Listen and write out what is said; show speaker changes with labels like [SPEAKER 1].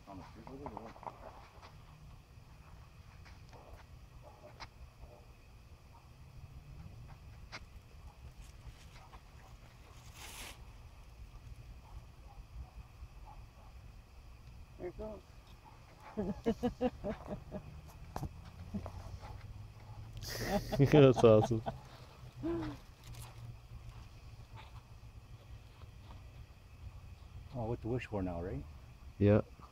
[SPEAKER 1] on the street with it or what?
[SPEAKER 2] There it goes.
[SPEAKER 3] That's awesome.
[SPEAKER 1] Oh, what to wish for now, right?
[SPEAKER 3] Yeah.